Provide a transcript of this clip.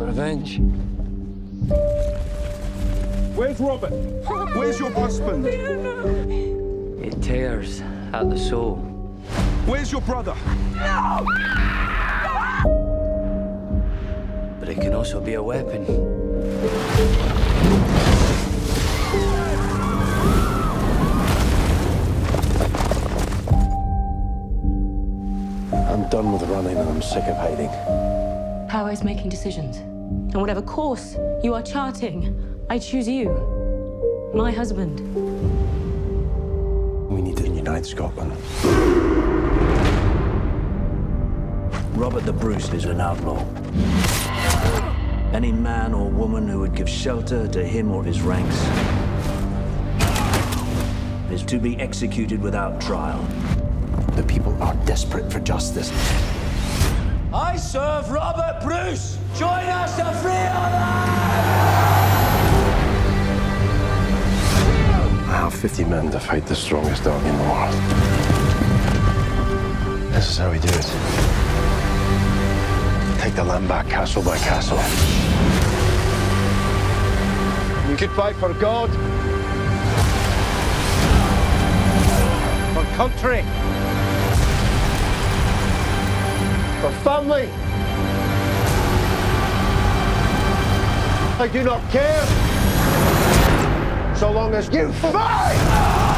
Revenge. Where's Robert? Where's your husband? It tears at the soul. Where's your brother? No! But it can also be a weapon. I'm done with running and I'm sick of hiding. Power is making decisions. And whatever course you are charting, I choose you. My husband. We need to unite Scotland. Robert the Bruce is an outlaw. Any man or woman who would give shelter to him or his ranks is to be executed without trial. The people are desperate for justice. I serve Robert Bruce! Join us to free our land! I have 50 men to fight the strongest army in the world. This is how we do it. Take the land back, castle by castle. We could fight for God, for country, for family. I do not care, so long as you fight!